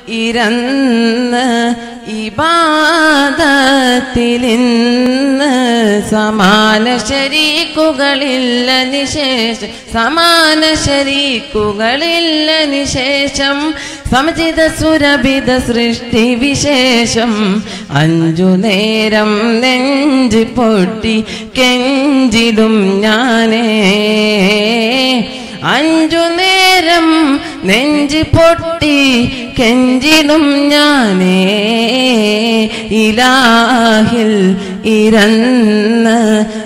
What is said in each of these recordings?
ഇരന്ന് ഇബാദത്തിലിന്ന് സമാന ശരീക്കുകളില്ല നിശേഷം സമാന ശരീക്കുകളില്ല നിശേഷം സമചിത സുരഭിത സൃഷ്ടി വിശേഷം അഞ്ചു നേരം നെഞ്ച് പൊട്ടി കെഞ്ചിടും ഞാനേ അഞ്ചു നേരം നെഞ്ച് പൊട്ടി കെഞ്ചിടും ഞാനേ ഇലാഹിൽ ഇരന്ന്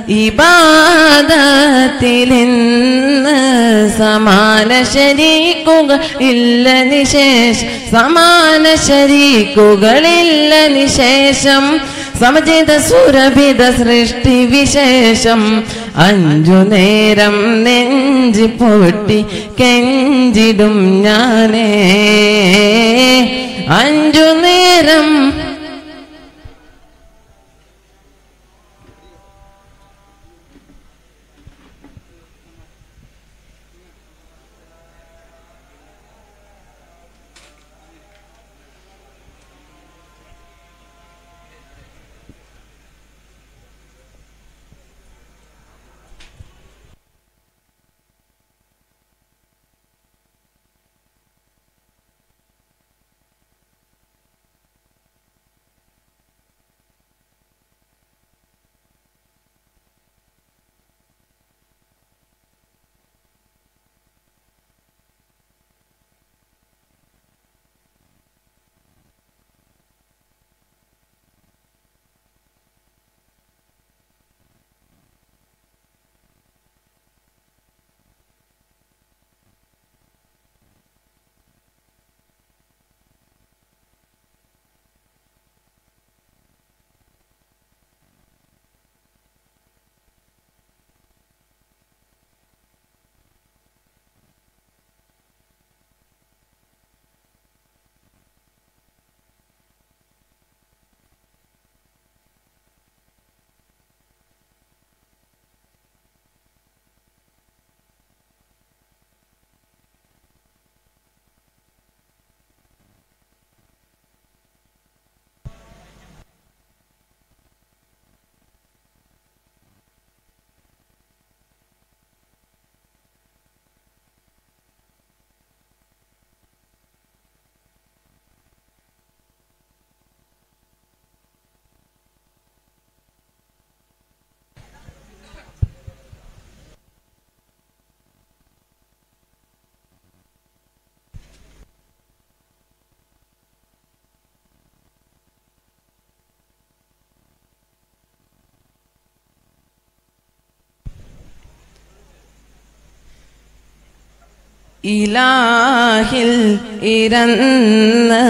ഇബാദത്തിലിന്ന് സമാന ശരീക്കുകൾ ഇല്ല നിശേഷം സമാന ശരീക്കുകളില്ല നിശേഷം സമചിത സുരഭിത സൃഷ്ടി വിശേഷം അഞ്ചു നേരം നെഞ്ച് പൊട്ടി കെഞ്ചിടും ഞാനേ അഞ്ചു നേരം ഇലാഹിൽ ഇരന്ന്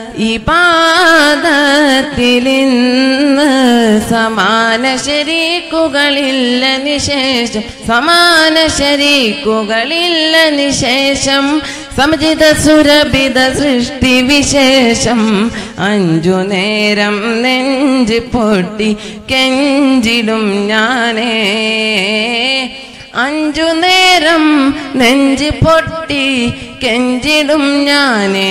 ഇബാദത്തിലിന്ന് സമാന ശരീക്കുകളില്ല നിശേഷം സമാന ശരീക്കുകളില്ല നിശേഷം സമചിത സുരഭിത സൃഷ്ടി വിശേഷം അഞ്ചു നേരം നെഞ്ച് പൊട്ടി കെഞ്ചിടും ഞാനേ അഞ്ചു നേരം നെഞ്ച് പൊട്ടി കെഞ്ചിടും ഞാനേ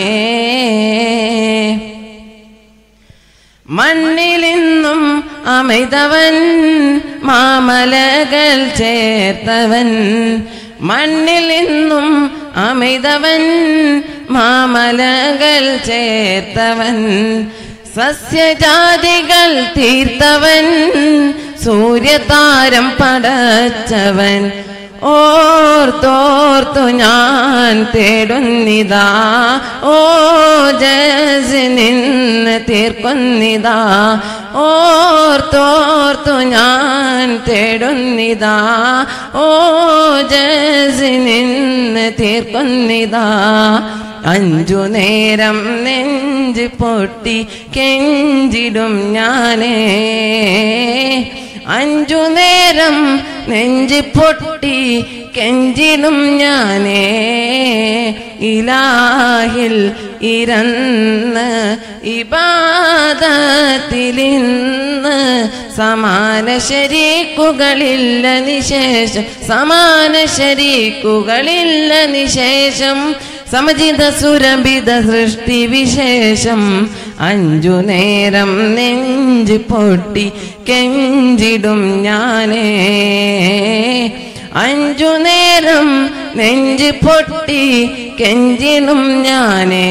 മണ്ണിലിന്നും അമിതവൻ മാമലകൾ ചേർത്തവൻ മണ്ണിലിന്നും അമിതവൻ മാമലകൾ ചേർത്തവൻ സസ്യജാതികൾ തീർത്തവൻ സൂര്യതാരം പടച്ചവൻ ഓർത്തോർത്തു ഞാൻ തേടുന്നിതാ ഓജസ് നിന്ന് തീർക്കുന്നിതാ ഓർത്തോർത്തു ഞാൻ തേടുന്നിതാ ഓജസ് നിന്ന് തീർക്കുന്നിതാ അഞ്ചു നേരം നെഞ്ച് പൊട്ടി കെഞ്ചിടും ഞാനേ അഞ്ചു നേരം നെഞ്ച് പൊട്ടി കെഞ്ചിടും ഞാനേ ഇലാഹിൽ ഇരന്ന് ഇബാദത്തിലിന്ന് സമാന ശരീക്കുകളില്ല നിശേഷം സമാന ശരീക്കുകളില്ല നിശേഷം സമജിത സുരഭിത സൃഷ്ടി വിശേഷം 5 നേരം നെഞ്ച് പൊട്ടി കെഞ്ചിടും ഞാനേ 5 നേരം നെഞ്ച് പൊട്ടി കെഞ്ചിടും ഞാനേ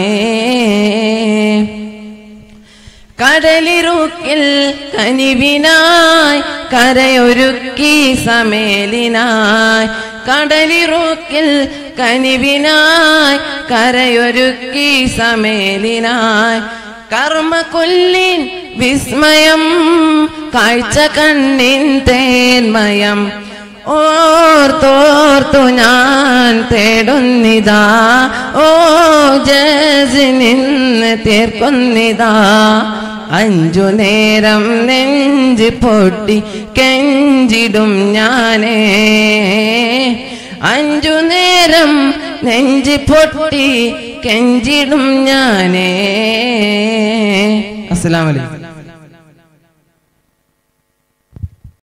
കടലിറുക്കിൽ കനിവിനായി കരയൊരുക്കി സമേലിനായി കടലിറുക്കിൽ കനിവിനായി കരയൊരുക്കി സമേലിനായി കർമ്മകൊല്ലിൻ വിസ്മയം കാഴ്ച കണ്ണിൻ തേന്മയം ഓർത്തോർത്തു ഞാൻ തേടുന്നിതാ ഓ ജസ് നിന്ന് തീർക്കുന്നിതാ 5 നേരം നെഞ്ച് പൊട്ടി കെഞ്ചിടും ഞാനേ 5 നേരം നെഞ്ച് പൊട്ടി കെഞ്ചിടും ഞാനേ. അസ്സലാമു അലൈക്കും.